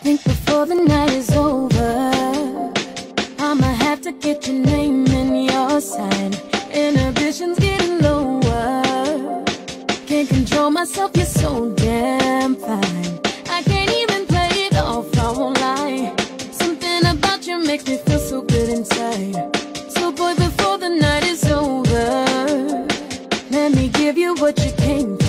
think before the night is over, I'ma have to get your name in your sign. Inhibitions getting lower. Can't control myself, you're so damn fine. I can't even play it off, I won't lie. Something about you makes me feel so good inside. So boy, before the night is over, let me give you what you came for.